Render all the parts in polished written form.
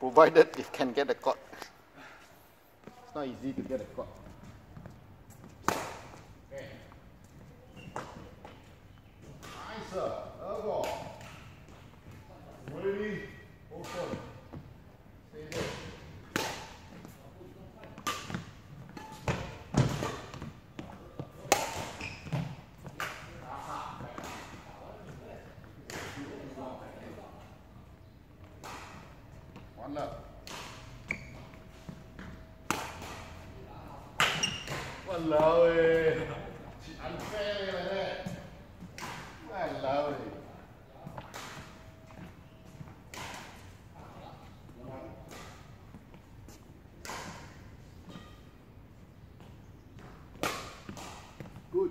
provided you can get a cord. It's not easy to get a cord. Okay. Nice, elbow. Ready, open. Stay there. One up. Walao eh. Unfair like that. Walao eh. Good.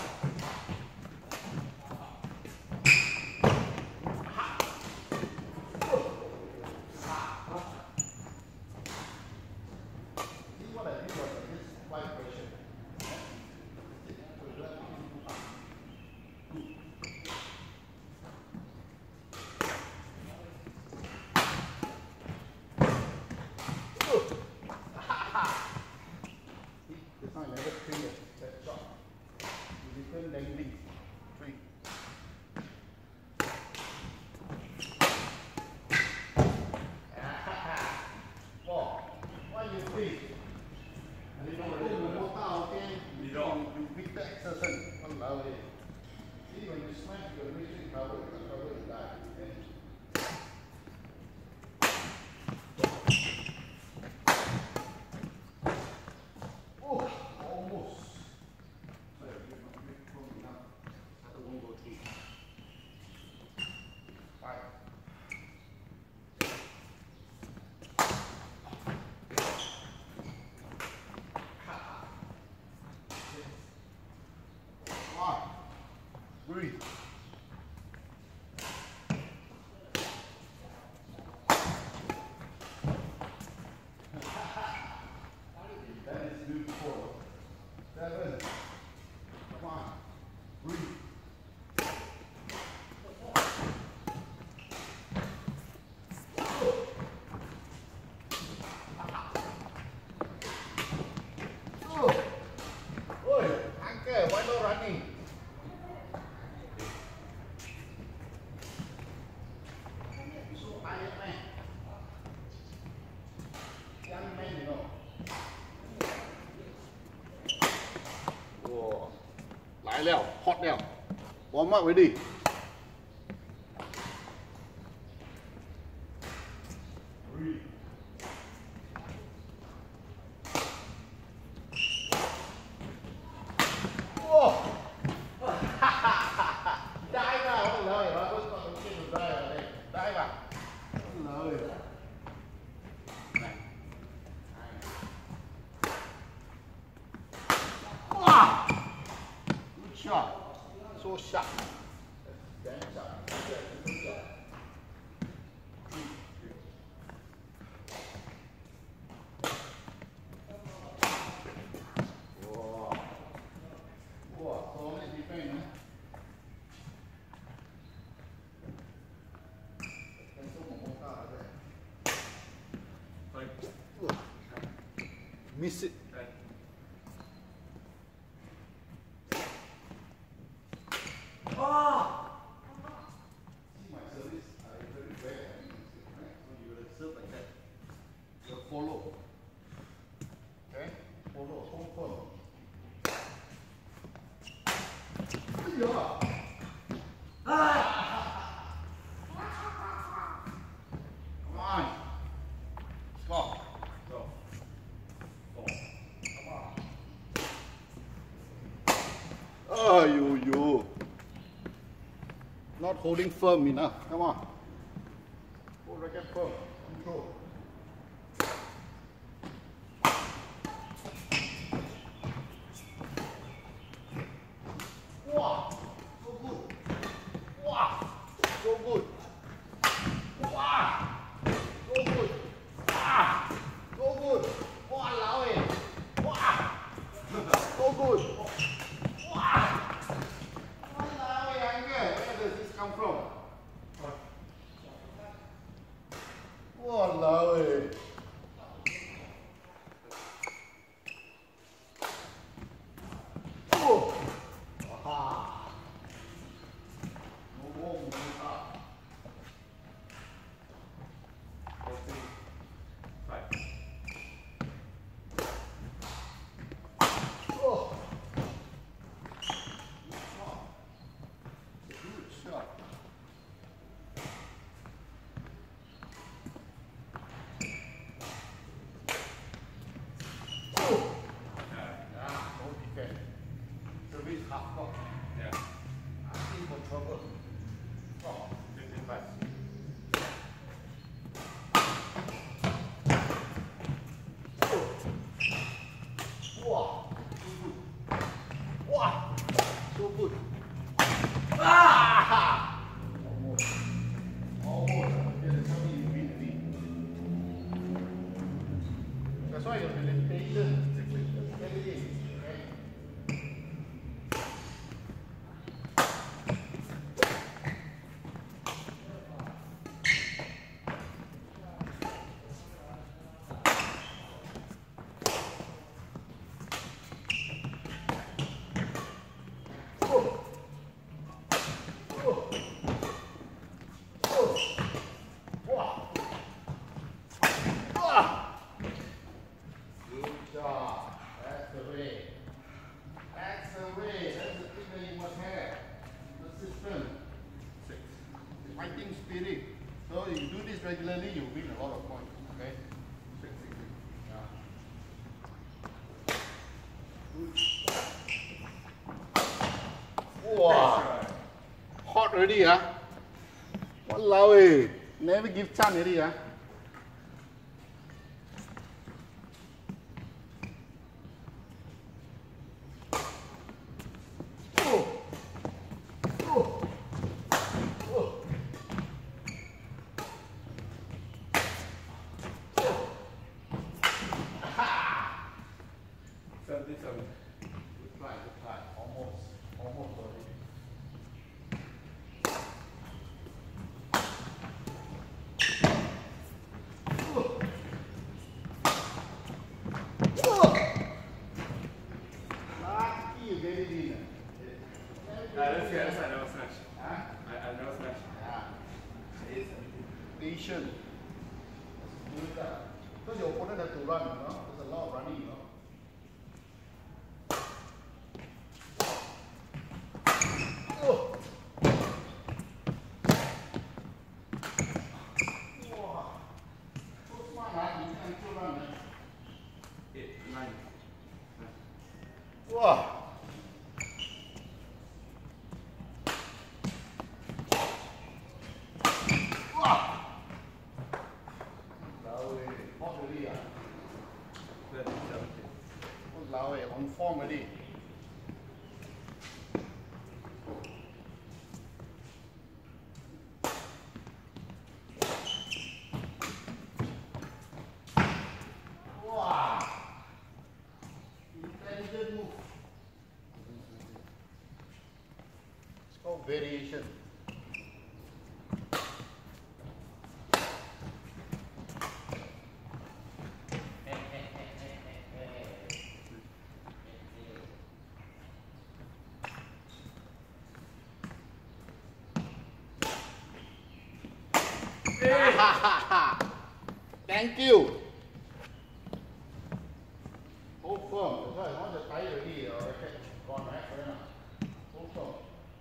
This time never clear that shot. You return landing. 3. Four. What you think? You beat the exercise. Walao eh. See, when you smash, you're going to cover. Cover and die. Breathe. That is beautiful. 7. Come on. Breathe. Oi, Uncle, why not running? Young man, you know. Whoa. 来了 hot 了 warm up ready. Breathe. Whoa. Đai vào không lời mà tôi còn chưa được đây ở đây. Đai vào. Lời. Này. Wow. Good shot. So sharp. Damn sharp. Good shot. Wow. Wow. So many defense, man. Miss it. Oh! See my service, I very bad. So you will serve like that. You follow. Okay? Follow, hold firm. Yeah. Ah! Come on. Stop. Go. Come on. Oh, you. Not holding firm enough. Come on. Hold racket firm. Control. Wow. So good. Wow. So good. Wow. So good. Wow. So good. Walao eh. Wow. So good. Wow. Walao eh, Angel. Where does this come from? Walao eh. Oh. Aha. No more moving up. 5. Oh. Good shot. Oh. Yeah, no defense. Service half block. Yeah. Asking for trouble. Oh. 55. Wow, so good. Wow, so good. Ah! Almost. Almost. Yeah, that's how you win the league. That's why you have to be patient. Steady. Oh. Oh. Oh. Wow. Ah. Good job. That's the way. That's the way. That's the thing that you must have. The system. 6. The fighting spirit. So if you do this regularly, you win a lot of points. Okay? 6. Yeah. Good. Wow. Hot already, huh? Walao eh. Never give chance already, huh? Oh. Oh. Oh. 77. Good try. Almost already. Lucky you get it in. Let's see. I never smash. Huh? I never smash. Yeah. It's patient. Do it up. Because your opponent has to run, you know? There's a lot of running, you know? Oh. Wow. So smart, huh? You can still run, man. 8. 9. Wow. Wow. Lao eh, hot already, ah. 17. Lao eh, on form already. Wow. Intelligent move. It's called variation. Thank you. Hold firm. That's why once you're tired already, your racket gone, right? Fair enough. Hold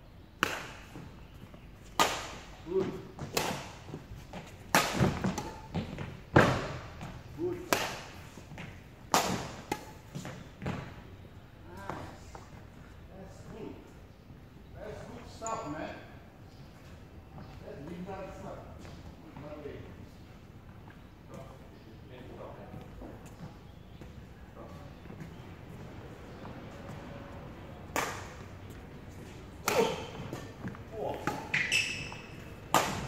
firm. Good. Good. Nice. That's good. That's good stuff, man. That's big time stuff. Not way. Oh.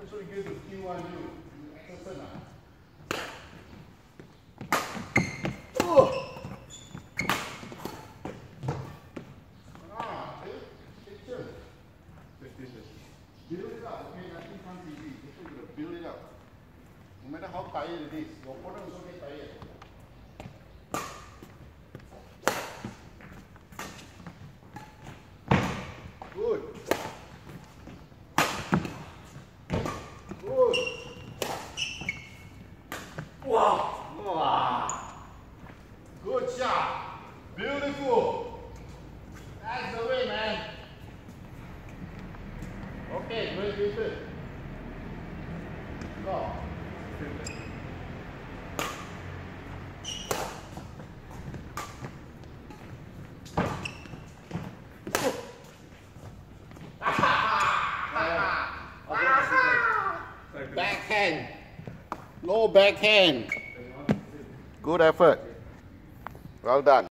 So you give the Q1 you exercise now. Build it up, okay? Nothing comes easy. Just so you gotta build it up. No matter how tired it is, your opponent also get tired. Good. Good. Wow. Wow. Good shot. Beautiful. That's the way, man. Okay, great, good. Go. Backhand. Low backhand. Good effort. Well done.